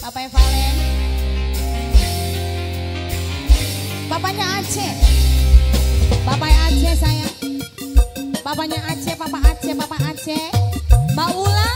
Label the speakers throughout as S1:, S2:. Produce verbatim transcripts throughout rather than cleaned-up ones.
S1: Papanya Valen. Papanya Aceh. Papanya Aceh sayang. Papanya Aceh, Papa Aceh, Papa Aceh. Mbak Ulan.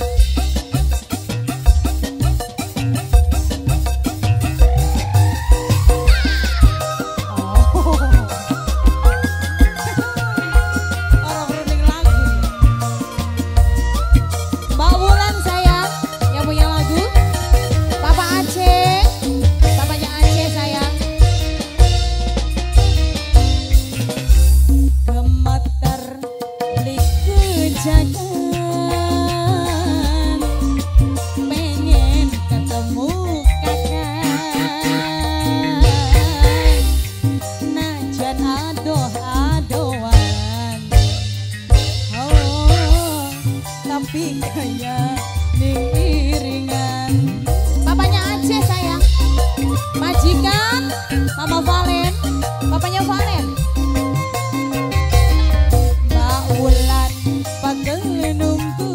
S2: Kayak ning iringan.
S1: Papanya Aceh sayang. Majikan Mama Valen. Papanya Valen.
S2: Mbak Wulan pagel nunggu.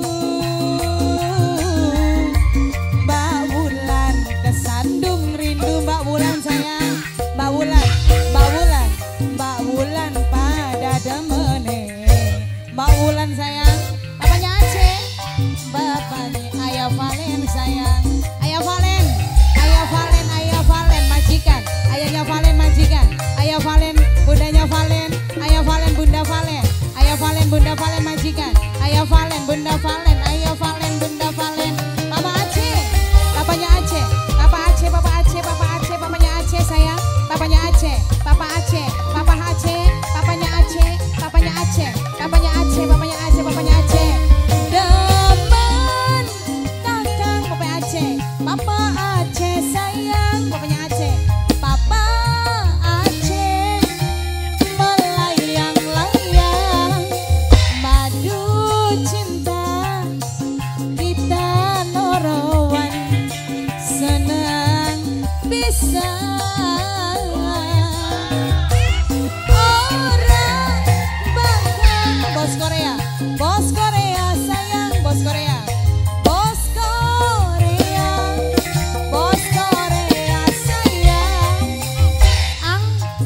S2: Mbak Wulan kesandung rindu. Mbak Wulan sayang. Mbak Wulan, Mbak Wulan, Mbak Wulan pada demene. Mbak Wulan sayang.
S1: Papanya Aceh.
S2: Bapaknya Ayah Valen sayang.
S1: Ayah Valen. Ayah Valen, Ayah Valen majikan. Ayahnya Valen majikan. Ayah Valen, bundanya Valen. Ayah Valen, bunda Valen. Ayah Valen, bunda Valen majikan. Ayah Valen, bunda Valen. Ayah Valen, bunda Valen. Mama Aceh. Papanya Aceh. Papa Aceh, Papa Aceh, Papa Aceh. Papanya Aceh sayang. Papanya Aceh. Papa Aceh. Papa Aceh. Papanya Aceh. Papanya Aceh. Papanya Aceh. Papanya Aceh. Papanya Aceh.
S2: Demen kakang Papa Aceh. Papa Aceh sayang.
S1: Papanya Aceh.
S2: Papa Aceh melayang-layang madu cinta kita norowan senang bisa orang bakal
S1: Bos Korea. Bos Korea sayang. Bos Korea.
S2: Bos Korea, Bos Korea sayang.
S1: Ang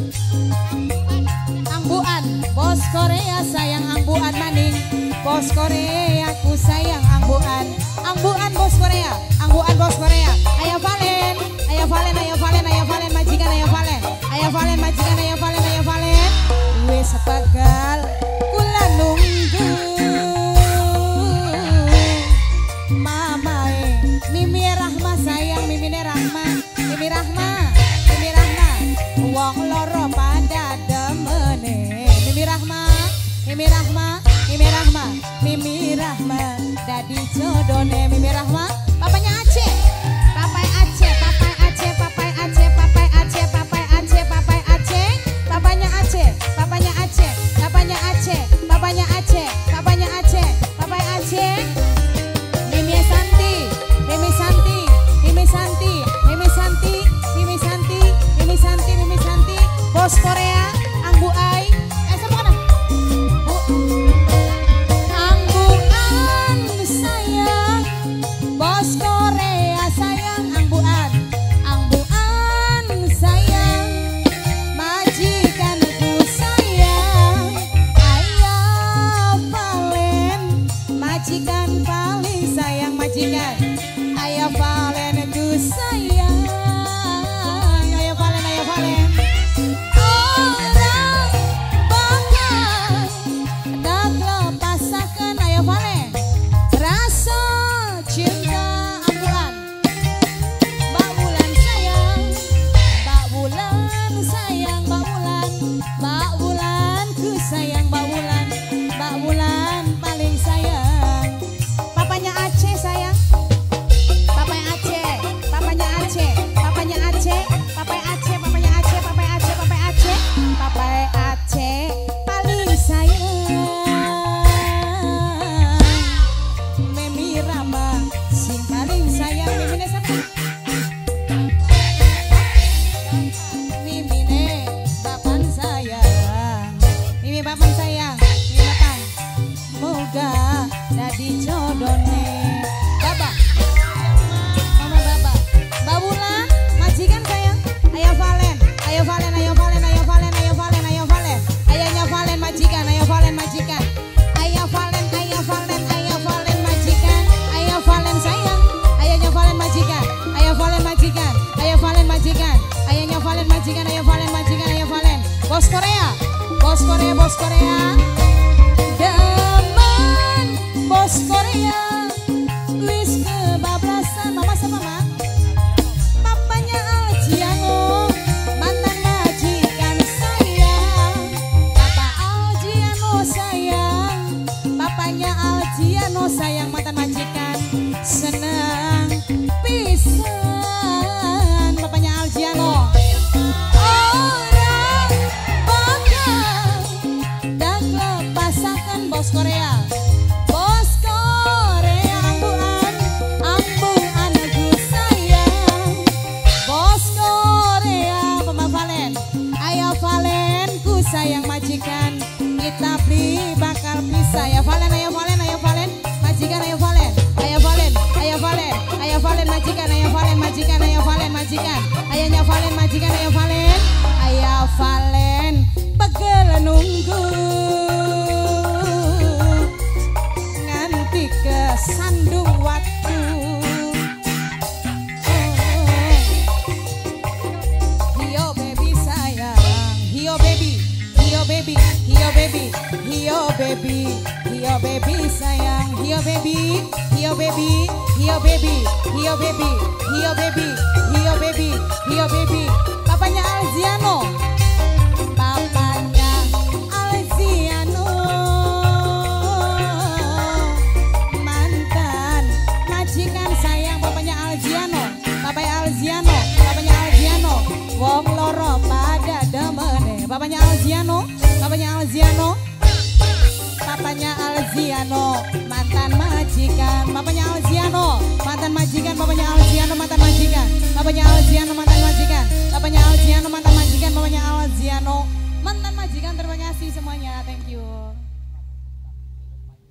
S1: Angbuan. Bos Korea sayang Angbuan maning. Bos Korea ku sayang Angbuan. Angbuan Bos Korea. Angbuan Bos Korea. Ayah Valen. Ayah Valen, Ayah Valen, Ayah Valen majikan Ayah Valen. Ayah Valen majikan Ayah Valen, Ayah Valen.
S2: Wes sepagal kula nunggu. Mamae
S1: Mimi Rahma sayang, Mimi Rahma. Mimi Rahma. Mimi Rahma.
S2: wong loro pada demene.
S1: Mimi Rahma. Mimi Rahma. Mimi Rahma.
S2: Mimi Rahma
S1: Dadi jodone Mimi Rahma. Papanya Aceh. Papai Aceh, papai Aceh, papai Aceh, papai Aceh, papai Aceh, papai Aceh. Papanya Aceh, papanya Aceh, papanya Aceh, papanya Aceh, papanya Aceh, papai Aceh. Mimi Santi, Mimi Santi, Mimi Santi, Mimi Santi, Mimi Santi, Mimi Santi, Mimi Santi. Bos Korea, Angbu Ai. Eh, sama mana? Bu.
S2: Angguan sayang. Bos
S1: Bos Korea, bos Korea, bos Korea. Demen bos Korea. Wis kebablasan mama sama mama. Papanya Aljiano, mantan majikan sayang. Papa Aljiano sayang. Papanya Aljiano sayang, mantan majikan. Senang pisan papanya Aljiano. Bos Korea, bos Korea ambuan, ambuan aku sayang. Bos Korea Mama Valen, ayo Valen ku sayang majikan. Kita beli bakal pisah ya Valen, ayo Valen, ayo Valen, majikan ayo Valen, ayo Valen, ayo Valen, ayo Valen majikan, ayo Valen majikan, ayo Valen majikan, ayahnya Valen majikan, ayo Valen, ayo Valen, pegel nunggu. Ke sandung waktu. Oh. Hio baby sayang, hio baby, hio baby, hio baby, hio baby, hio baby sayang, hio baby, hio baby, hio baby, hio baby, hio baby, hio baby, hio baby. Papanya Aljiano, papanya Aljiano. Papanya Aljiano, papanya Aljiano, wong loro pada demene. Papanya Aljiano, papanya Aljiano, papanya Aljiano, mantan majikan. Papanya Aljiano, mantan majikan. Papanya Aljiano, mantan majikan. Papanya Aljiano, mantan majikan. Papanya Aljiano, mantan majikan. Papanya Aljiano, mantan majikan. Terima kasih semuanya, thank you.